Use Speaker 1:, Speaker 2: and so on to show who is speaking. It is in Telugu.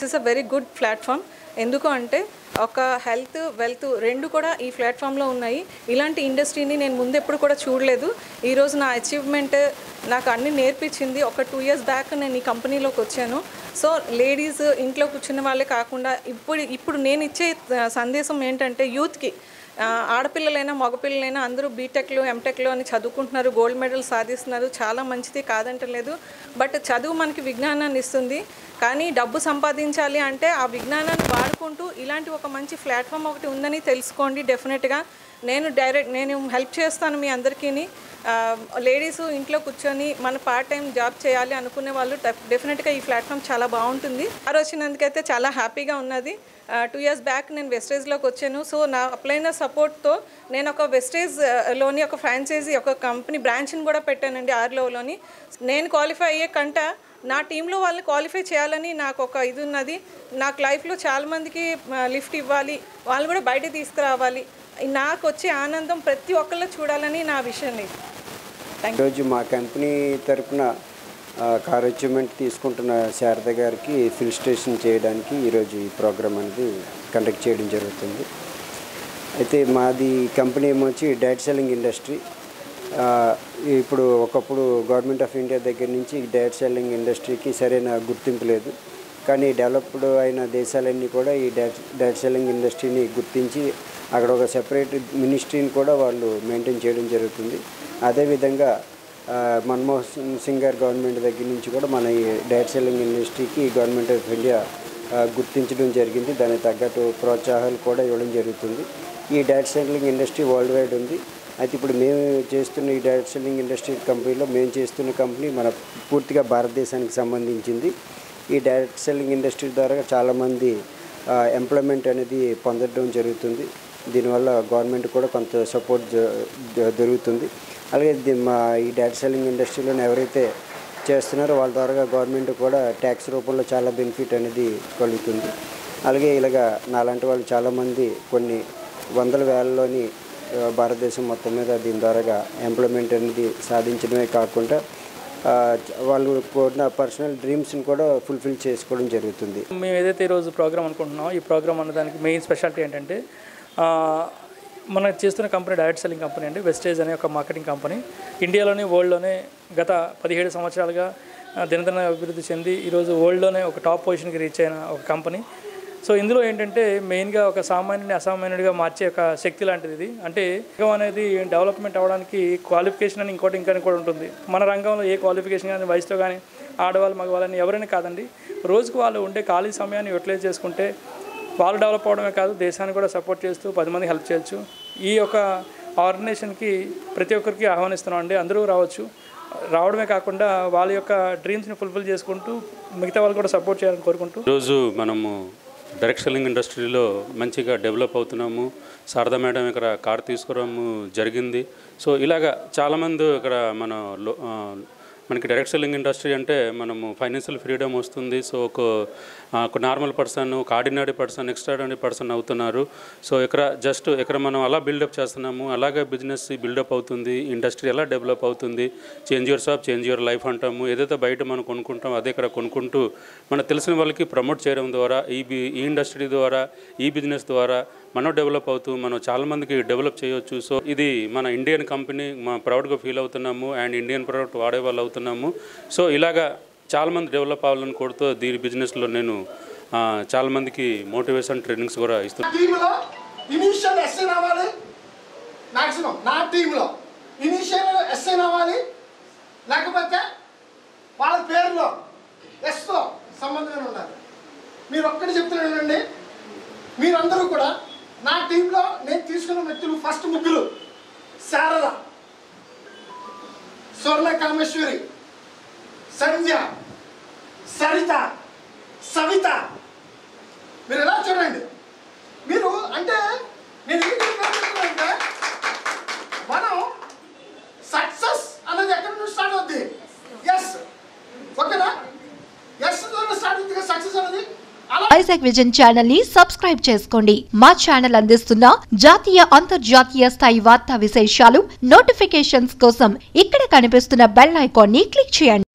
Speaker 1: Is a very good platform. ఎందుకు అంటే ఒక హెల్త్ వెల్త్ రెండు కూడా ఈ ప్లాట్ఫామ్లో ఉన్నాయి. ఇలాంటి ఇండస్ట్రీని నేను ముందు ఎప్పుడు కూడా చూడలేదు. ఈరోజు నా అచీవ్మెంట్ నాకు అన్నీ నేర్పించింది. ఒక 2 years బ్యాక్ నేను ఈ కంపెనీలోకి వచ్చాను. సో లేడీస్ ఇంట్లో కూర్చున్న వాళ్ళే కాకుండా ఇప్పుడు నేను ఇచ్చే సందేశం ఏంటంటే యూత్కి, ఆడపిల్లలైనా మగపిల్లలైనా అందరూ బీటెక్లో ఎంటెక్లో అని చదువుకుంటున్నారు, గోల్డ్ మెడల్ సాధిస్తున్నారు. చాలా మంచిది, కాదంటలేదు. బట్ చదువు మనకి విజ్ఞానాన్ని ఇస్తుంది. కానీ డబ్బు సంపాదించాలి అంటే ఆ విజ్ఞానాన్ని వాడుకుంటూ ఇలాంటి ఒక మంచి ప్లాట్ఫామ్ ఒకటి ఉందని తెలుసుకోండి. డెఫినెట్గా నేను హెల్ప్ చేస్తాను మీ అందరికీ. లేడీస్ ఇంట్లో కూర్చొని మన పార్ట్ టైం జాబ్ చేయాలి అనుకునే వాళ్ళు డెఫినెట్గా ఈ ప్లాట్ఫామ్ చాలా బాగుంటుంది. వచ్చినందుకైతే చాలా హ్యాపీగా ఉన్నది. 2 years బ్యాక్ నేను వెస్టేజ్లోకి వచ్చాను. సో నా అప్లైన సపోర్ట్తో నేను ఒక వెస్టేజ్లోని ఒక ఫ్రాంచైజీ ఒక కంపెనీ బ్రాంచ్ని కూడా పెట్టానండి ఆర్లోని. నేను క్వాలిఫై అయ్యే కంట నా టీంలో వాళ్ళని క్వాలిఫై చేయాలని నాకు ఒక ఇది ఉన్నది. నాకు లైఫ్లో చాలామందికి లిఫ్ట్ ఇవ్వాలి, వాళ్ళు కూడా బయట తీసుకురావాలి. నాకు వచ్చే ఆనందం ప్రతి ఒక్కళ్ళు చూడాలని నా విషయం.
Speaker 2: ఈరోజు మా కంపెనీ తరఫున కార్ అచీవ్మెంట్ తీసుకుంటున్న శారద గారికి ఫిల్ స్టేషన్ చేయడానికి ఈరోజు ఈ ప్రోగ్రామ్ అనేది కండక్ట్ చేయడం జరుగుతుంది. అయితే మాది కంపెనీ ఏమొచ్చి డైరెక్ట్ సెల్లింగ్ ఇండస్ట్రీ. ఇప్పుడు ఒకప్పుడు గవర్నమెంట్ ఆఫ్ ఇండియా దగ్గర నుంచి డైరెక్ట్ సెల్లింగ్ ఇండస్ట్రీకి సరైన గుర్తింపు లేదు. కానీ డెవలప్డ్ అయిన దేశాలన్నీ కూడా ఈ డైరెక్ట్ సెల్లింగ్ ఇండస్ట్రీని గుర్తించి అక్కడ ఒక సెపరేట్ మినిస్ట్రీని కూడా వాళ్ళు మెయింటైన్ చేయడం జరుగుతుంది. అదేవిధంగా మన్మోహన్ సింగ్ గారి గవర్నమెంట్ దగ్గర నుంచి కూడా మన ఈ డైరెక్ట్ సెల్లింగ్ ఇండస్ట్రీకి గవర్నమెంట్ ఆఫ్ ఇండియా గుర్తించడం జరిగింది. దానికి తగ్గట్టు ప్రోత్సాహాలు కూడా ఇవ్వడం జరుగుతుంది. ఈ direct selling industry worldwide ఉంది. అయితే ఇప్పుడు మేము చేస్తున్న ఈ డైరెక్ట్ సెల్లింగ్ ఇండస్ట్రీ కంపెనీలో మేము చేస్తున్న కంపెనీ మన పూర్తిగా భారతదేశానికి సంబంధించింది. ఈ డైరెక్ట్ సెల్లింగ్ ఇండస్ట్రీ ద్వారా చాలామంది ఎంప్లాయ్మెంట్ అనేది పొందడం జరుగుతుంది. దీనివల్ల గవర్నమెంట్ కూడా కొంత సపోర్ట్ జరుగుతుంది. అలాగే మా ఈ డైరెక్ట్ సెల్లింగ్ ఇండస్ట్రీలో ఎవరైతే చేస్తున్నారో వాళ్ళ ద్వారా గవర్నమెంట్ కూడా ట్యాక్స్ రూపంలో చాలా బెనిఫిట్ అనేది కలుగుతుంది. అలాగే ఇలాగా నాలాంటి వాళ్ళు చాలామంది కొన్ని వందల వేలలోని భారతదేశం మొత్తం మీద దీని ద్వారా ఎంప్లాయ్మెంట్ అనేది సాధించడమే కాకుండా వాళ్ళు కోరిన పర్సనల్ డ్రీమ్స్ని కూడా ఫుల్ఫిల్ చేసుకోవడం జరుగుతుంది.
Speaker 3: మేము ఏదైతే ఈరోజు ప్రోగ్రామ్ అనుకుంటున్నామో ఈ ప్రోగ్రామ్ అన్నదానికి మెయిన్ స్పెషాలిటీ ఏంటంటే మనం చేస్తున్న కంపెనీ డైరెక్ట్ సెల్లింగ్ కంపెనీ అండి. వెస్టేజ్ అనే ఒక మార్కెటింగ్ కంపెనీ ఇండియాలోనే వరల్డ్లోనే గత 17 సంవత్సరాలుగా దినదిన అభివృద్ధి చెంది ఈరోజు వరల్డ్లోనే ఒక టాప్ పొజిషన్కి రీచ్ అయిన ఒక కంపెనీ. సో ఇందులో ఏంటంటే మెయిన్గా ఒక సామాన్యుని అసామాన్యుడిగా మార్చే ఒక శక్తి లాంటిది ఇది. అంటే రంగం అనేది డెవలప్మెంట్ అవ్వడానికి క్వాలిఫికేషన్ అని ఇంకోటి కూడా ఉంటుంది. మన రంగంలో ఏ క్వాలిఫికేషన్ కానీ వయసులో కానీ ఆడవాళ్ళు మగవాళ్ళని ఎవరైనా కాదండి, రోజుకు వాళ్ళు ఉండే ఖాళీ సమయాన్ని యూటిలైజ్ చేసుకుంటే వాళ్ళు డెవలప్ అవడమే కాదు దేశాన్ని కూడా సపోర్ట్ చేస్తూ 10 మందికి హెల్ప్ చేయొచ్చు. ఈ యొక్క ఆర్గనైజేషన్కి ప్రతి ఒక్కరికి ఆహ్వానిస్తున్నాం అండి. అందరూ రావచ్చు. రావడమే కాకుండా వాళ్ళ యొక్క డ్రీమ్స్ని ఫుల్ఫిల్ చేసుకుంటూ మిగతా వాళ్ళు కూడా సపోర్ట్ చేయాలని కోరుకుంటూ
Speaker 4: ఈరోజు మనము డైరెక్ట్ సెల్లింగ్ ఇండస్ట్రీలో మంచిగా డెవలప్ అవుతున్నాము. శారదా మేడం ఇక్కడ కార్ తీసుకురావడము జరిగింది. సో ఇలాగా చాలామంది ఇక్కడ మనకి డైరెక్ట్ సెల్లింగ్ ఇండస్ట్రీ అంటే మనము ఫైనాన్షియల్ ఫ్రీడమ్ వస్తుంది. సో ఒక నార్మల్ పర్సన్, ఒక ఆర్డినరీ పర్సన్, ఎక్స్ట్రాడినరీ పర్సన్ అవుతున్నారు. సో ఇక్కడ మనం అలా బిల్డప్ చేస్తున్నాము. అలాగే బిజినెస్ బిల్డప్ అవుతుంది, ఇండస్ట్రీ ఎలా డెవలప్ అవుతుంది. Change your shop change your life అంటాము. ఏదైతే బయట మనం కొనుక్కుంటాం అదే ఇక్కడ కొనుక్కుంటూ మనకు తెలిసిన వాళ్ళకి ప్రమోట్ చేయడం ద్వారా ఈ ఇండస్ట్రీ ద్వారా ఈ బిజినెస్ ద్వారా మనం డెవలప్ అవుతూ మనం చాలామందికి డెవలప్ చేయవచ్చు. సో ఇది మన ఇండియన్ కంపెనీ, మనం ప్రౌడ్గా ఫీల్ అవుతున్నాము అండ్ ఇండియన్ ప్రోడక్ట్ వాడే వాళ్ళు అవుతున్నాము. సో ఇలాగా చాలామంది డెవలప్ అవ్వాలని కోరుతూ దీని బిజినెస్లో నేను చాలామందికి మోటివేషన్ ట్రైనింగ్స్ కూడా ఇస్తున్నాను.
Speaker 5: లేకపోతే వాళ్ళ పేరులో ఎస్తో సంబంధంగా ఉండాలి. మీరు ఒక్కటి చెప్తున్నానండి, మీరందరూ కూడా నా టీంలో నేను తీసుకున్న వ్యక్తులు ఫస్ట్ ముగ్గురు శారద, స్వర్ణ కామేశ్వరి, సంధ్య, సరిత, సవిత. మీరు ఎలా చూడండి, మీరు అంటే నేను ఏంటంటే మనం సక్సెస్ అనేది ఎక్కడి నుంచి స్టార్ట్ అవుద్ది? ఎస్, ఓకేనా? ఎస్ ద్వారా స్టార్ట్ అవుతుంది సక్సెస్ అనేది.
Speaker 6: ఐజాక్ విజన్ ఛానల్ ని సబ్స్క్రైబ్ చేసుకోండి. మా ఛానల్ అందిస్తున్న జాతీయ అంతర్జాతీయ స్థాయి వార్తా విశేషాలు నోటిఫికేషన్స్ కోసం ఇక్కడ కనిపిస్తున్న బెల్ ఐకాన్ ని క్లిక్ చేయండి.